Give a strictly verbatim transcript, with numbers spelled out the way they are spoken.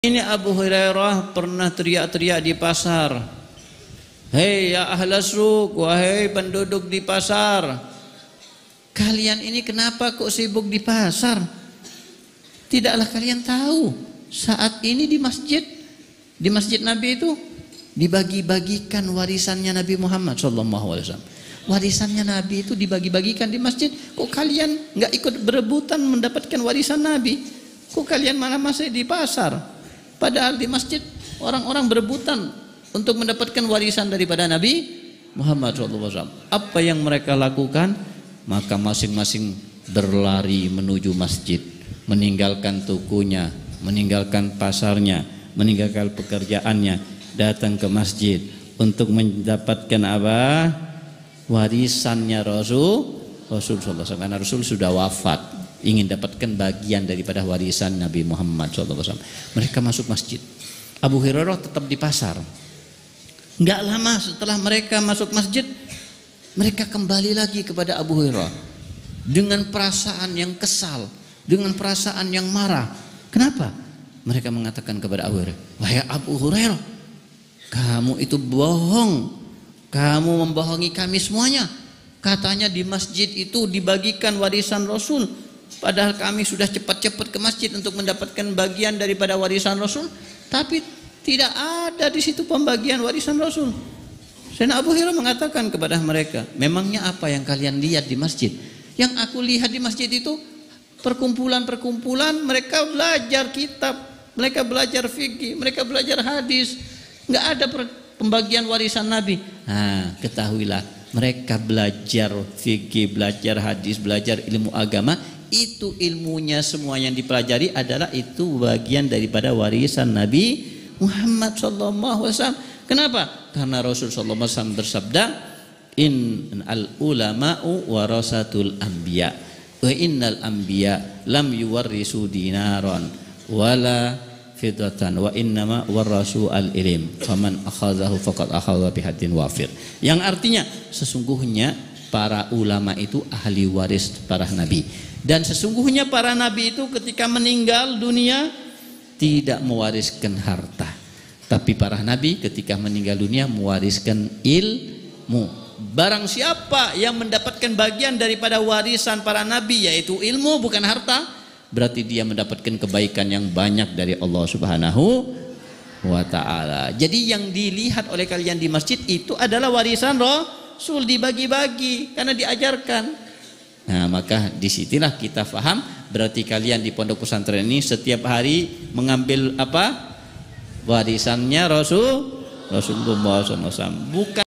Ini Abu Hurairah pernah teriak-teriak di pasar, "Hei ya ahla suq, wahai penduduk di pasar, kalian ini kenapa kok sibuk di pasar? Tidaklah kalian tahu saat ini di masjid, di masjid Nabi itu dibagi-bagikan warisannya Nabi Muhammad shallallahu alaihi wasallam. Warisannya Nabi itu dibagi-bagikan di masjid. Kok kalian nggak ikut berebutan mendapatkan warisan Nabi? Kok kalian malah masih di pasar? Padahal di masjid orang-orang berebutan untuk mendapatkan warisan daripada Nabi Muhammad shallallahu alaihi wasallam. Apa yang mereka lakukan? Maka masing-masing berlari menuju masjid, meninggalkan tukunya, meninggalkan pasarnya, meninggalkan pekerjaannya, datang ke masjid untuk mendapatkan apa? Warisannya Rasul Rasul shallallahu alaihi wasallam. Karena Rasul sudah wafat, ingin dapatkan bagian daripada warisan Nabi Muhammad shallallahu alaihi wasallam. Mereka masuk masjid. Abu Hurairah tetap di pasar. Enggak lama setelah mereka masuk masjid, mereka kembali lagi kepada Abu Hurairah dengan perasaan yang kesal, dengan perasaan yang marah. Kenapa? Mereka mengatakan kepada Abu Hurairah, "Wahai Abu Hurairah, kamu itu bohong. Kamu membohongi kami semuanya. Katanya di masjid itu dibagikan warisan Rasul. Padahal kami sudah cepat-cepat ke masjid untuk mendapatkan bagian daripada warisan Rasul, tapi tidak ada di situ pembagian warisan Rasul." Sayyidina Abu Hurairah mengatakan kepada mereka, "Memangnya apa yang kalian lihat di masjid? Yang aku lihat di masjid itu perkumpulan-perkumpulan mereka belajar kitab, mereka belajar fikih, mereka belajar hadis. Nggak ada pembagian warisan Nabi." Nah, ketahuilah, mereka belajar fikih, belajar hadis, belajar ilmu agama, itu ilmunya semua yang dipelajari adalah itu bagian daripada warisan Nabi Muhammad shallallahu alaihi wasallam. Kenapa? Karena Rasul shallallahu alaihi wasallam bersabda, "In al ulama'u warasatul anbiya wa innal anbiya lam yuwarrisu dinaron wala fiddatan wa innama warasu al ilm faman akhadhahu faqad akhadha bihadin wafir." Yang artinya sesungguhnya para ulama itu ahli waris para nabi, dan sesungguhnya para nabi itu ketika meninggal dunia tidak mewariskan harta, tapi para nabi ketika meninggal dunia mewariskan ilmu. Barang siapa yang mendapatkan bagian daripada warisan para nabi yaitu ilmu bukan harta, berarti dia mendapatkan kebaikan yang banyak dari Allah Subhanahu wa ta'ala. Jadi yang dilihat oleh kalian di masjid itu adalah warisan Rasul, dibagi-bagi karena diajarkan. Nah, maka disitulah kita faham, berarti kalian di pondok pesantren ini setiap hari mengambil apa? Warisannya Rasul Rasulullah shallallahu alaihi wasallam. Bukan